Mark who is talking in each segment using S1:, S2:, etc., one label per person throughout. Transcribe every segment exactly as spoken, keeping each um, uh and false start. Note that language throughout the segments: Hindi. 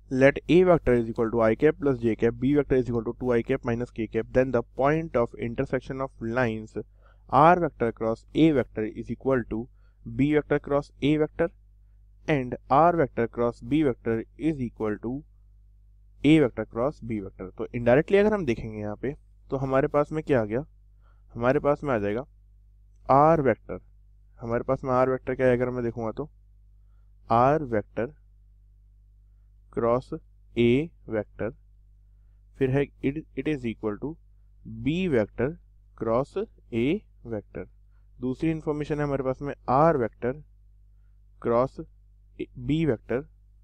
S1: let a vector is equal to I cap plus j cap, b vector is equal to two I cap minus k cap, then the point of intersection of lines r vector cross a vector is equal to b vector cross a vector and r vector cross b vector is equal to a vector cross b vector. तो इनडायरेक्टली अगर हम देखेंगे यहाँ पे तो हमारे पास में क्या आ गया, हमारे पास में आ जाएगा r वेक्टर। हमारे पास में r वेक्टर क्या है अगर मैं देखूंगा तो r vector cross a vector, फिर है it it is equal to b vector cross a vector. दूसरी इंफॉर्मेशन है हमारे पास में r vector cross b vector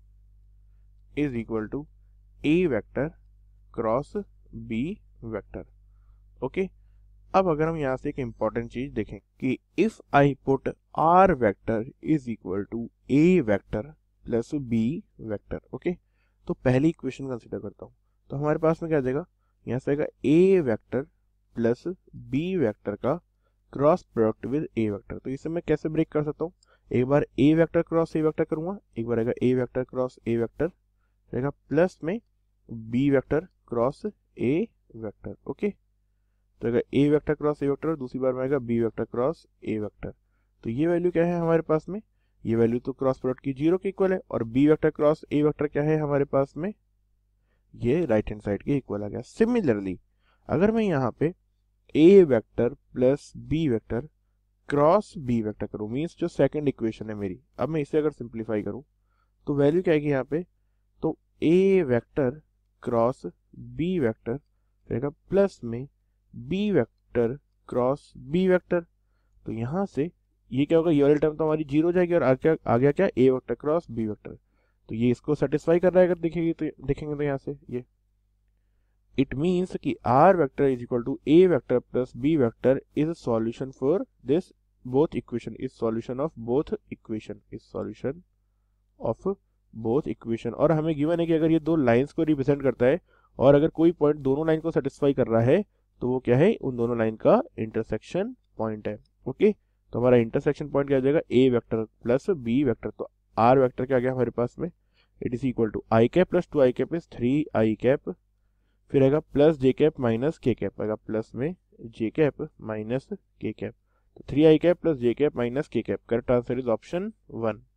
S1: is equal to a vector cross b vector. Okay, अब अगर हम यहाँ से एक इंपॉर्टेंट चीज देखें कि if I put r vector is equal to a vector plus b vector, okay, तो पहली इक्वेशन कंसीडर करता हूँ तो हमारे पास में क्या आ जाएगा, यहाँ से आएगा a vector plus b vector का cross product with a vector. तो इसे मैं कैसे ब्रेक कर सकता हूँ, एक बार a vector cross a vector करूंगा, एक बार आएगा a vector cross a vector, रहेगा प्लस में b vector cross a vector. Okay, तो अगर a vector cross a vector और दूसरी बार में आएगा b vector cross a vector. तो ये वैल्यू क्या है हमारे पास में, ये वैल्यू तो क्रॉस प्रोडक्ट की जीरो के इक्वल है और b vector cross a vector क्या है हमारे पास में, ये राइट हैंड साइड के इक्वल आ गया। सिमिलरली अगर मैं यहाँ पे a vector plus b vector cross b vector करूँ, मीन्स जो सेकंड इक्वेशन है मेरी, अब मैं इसे अगर सिंप्लीफाई करूँ तो वैल्यू क्या आएगी यहाँ पे, तो a vector cross b vector रहेगा प्लस में b vector cross b vector. तो यहाँ से ये क्या होगा, ये वाली टर्म तो हमारी जीरो हो जाएगी और आ क्या आ गया क्या, a vector cross b vector. तो ये इसको सेटिस्फाई कर रहा है अगर देखेंगे तो देखेंगे तो यहाँ से ये इट मीन्स कि r vector is equal to a vector plus b vector is solution for this both equation, is solution of both equation, is solution of both equation. और हमें गिवन है कि अगर ये दो लाइंस को रिप्रेजेंट करता है और अगर कोई पॉइंट दोनों लाइन को सेटिस्फाई कर रहा है तो वो क्या है, उन दोनों लाइन का इंटरसेक्शन पॉइंट है। ओके, तो हमारा इंटरसेक्शन पॉइंट क्या आ जाएगा, a vector plus b vector. तो r वेक्टर क्या आ गया हमारे पास में, it is equal to i cap plus two i cap is three i cap, फिर आएगा plus j cap minus k cap, आएगा प्लस में j cap minus k cap. तो three i cap plus j cap minus k cap, correct answer is option one.